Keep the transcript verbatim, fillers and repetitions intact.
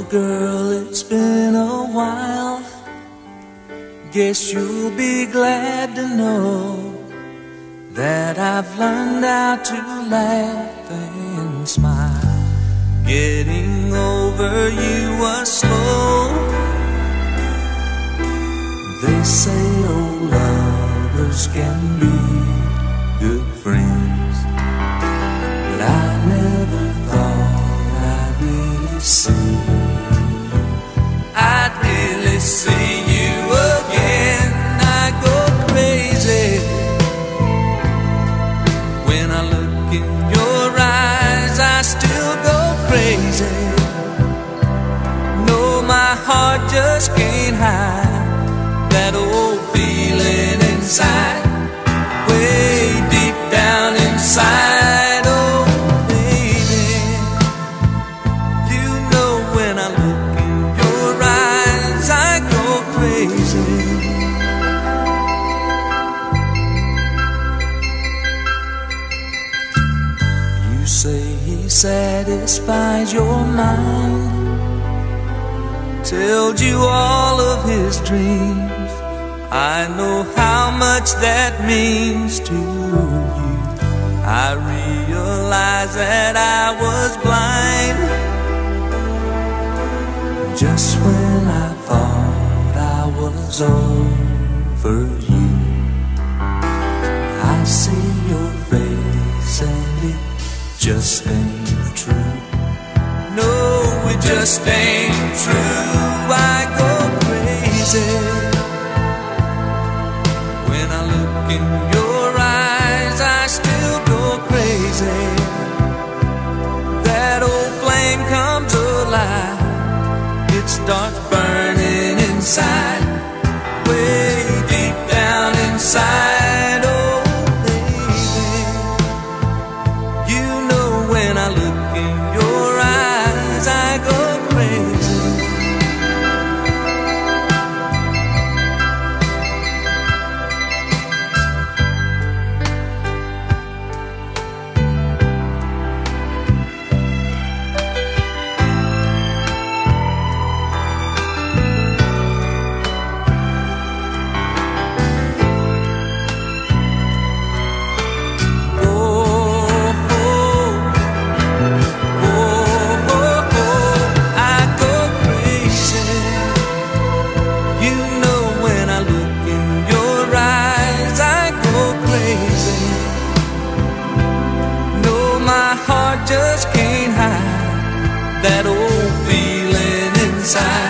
girl, it's been a while. Guess you'll be glad to know that I've learned how to laugh and smile. Getting over you was slow. They say old lovers can be good friends, but I never thought I'd really see you. I'd really see you again. I go crazy when I look in your eyes. I still go crazy. No, my heart just can't hide that old feeling inside, way deep down inside. Oh baby, you know when I look in your eyes, I go crazy. You say he satisfies your mind, tells you all of his dreams. I know how much that means to you. I realize that I was blind just when I thought I was over you. I see your face and it just ain't true. No, it just ain't true. I go crazy when I look in your eyes. I still go crazy. That old flame comes alive. It starts burning inside, way deep down inside. Oh baby, you know when I look in your eyes, I go crazy. Just can't hide that old feeling inside.